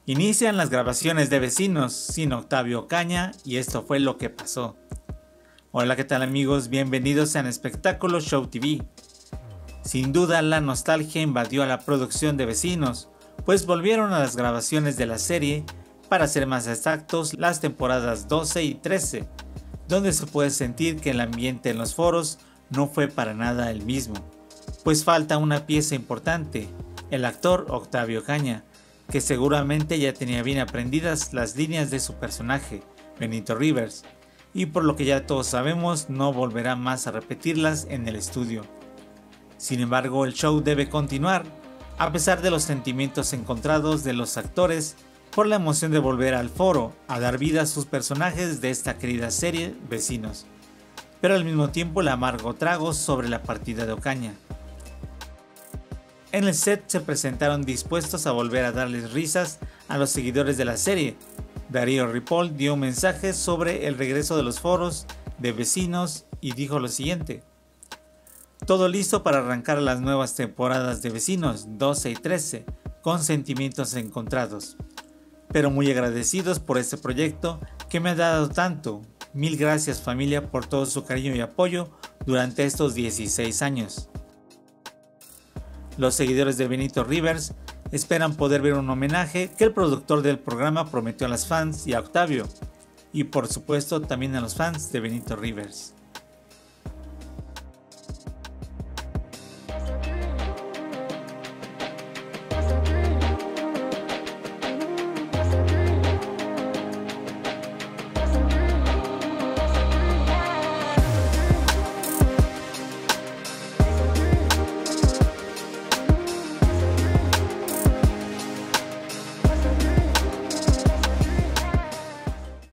Inician las grabaciones de Vecinos sin Octavio Ocaña y esto fue lo que pasó. Hola, ¿qué tal amigos? Bienvenidos a Espectáculo Show TV. Sin duda la nostalgia invadió a la producción de Vecinos, pues volvieron a las grabaciones de la serie, para ser más exactos las temporadas 12 y 13, donde se puede sentir que el ambiente en los foros no fue para nada el mismo, pues falta una pieza importante, el actor Octavio Ocaña, que seguramente ya tenía bien aprendidas las líneas de su personaje, Benito Rivers, y por lo que ya todos sabemos no volverá más a repetirlas en el estudio. Sin embargo, el show debe continuar, a pesar de los sentimientos encontrados de los actores por la emoción de volver al foro a dar vida a sus personajes de esta querida serie Vecinos, pero al mismo tiempo el amargo trago sobre la partida de Ocaña. En el set se presentaron dispuestos a volver a darles risas a los seguidores de la serie. Darío Ripoll dio un mensaje sobre el regreso de los foros de Vecinos y dijo lo siguiente: todo listo para arrancar las nuevas temporadas de Vecinos 12 y 13 con sentimientos encontrados, pero muy agradecidos por este proyecto que me ha dado tanto. Mil gracias familia por todo su cariño y apoyo durante estos 16 años. Los seguidores de Benito Rivers esperan poder ver un homenaje que el productor del programa prometió a las fans y a Octavio, y por supuesto también a los fans de Benito Rivers.